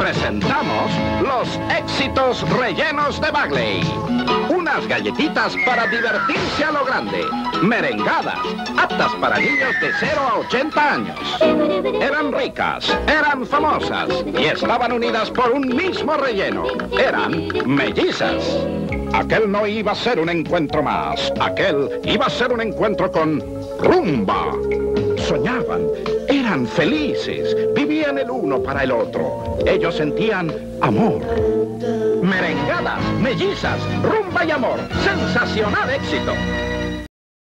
presentamos los éxitos rellenos de Bagley. Unas galletitas para divertirse a lo grande. Merengadas, aptas para niños de 0 a 80 años. Eran ricas, eran famosas y estaban unidas por un mismo relleno. Eran mellizas. Aquel no iba a ser un encuentro más. Aquel iba a ser un encuentro con rumba. Soñaban, eran felices, vivían el uno para el otro. Ellos sentían amor. Merengadas, mellizas, rumba y amor. Sensacional éxito.